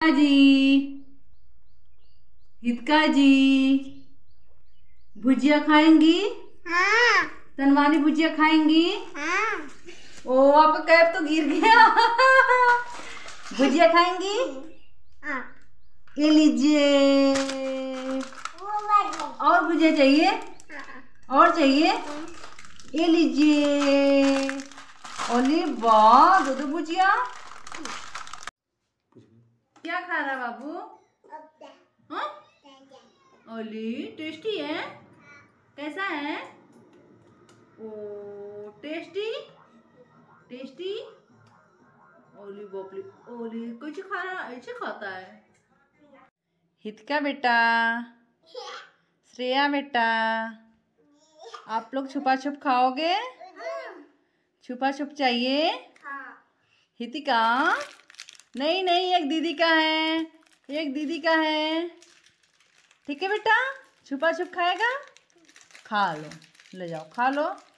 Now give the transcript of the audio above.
जी, हितका जी, भुजिया खाएंगी? हाँ। तनवानी भुजिया खाएंगी? हाँ। ओ आपका कैप तो गिर गया। भुजिया खाएंगी? हाँ। ये लीजिए। और भुजिया चाहिए? और चाहिए? ये लीजिए। ओली वाह, दो भुजिया। क्या खा रहा बाबू? हाँ? ओली टेस्टी है? कैसा है? ओ टेस्टी टेस्टी। ओली बोपली, ओली कुछ खा रहा, ऐसे खाता है। हितका बेटा, श्रेया बेटा, आप लोग छुपा छुप खाओगे? छुपा छुप चाहिए? हितिका, नहीं नहीं, एक दीदी का है, एक दीदी का है। ठीक है बेटा, छुपा छुप खाएगा? खा लो, ले जाओ खा लो।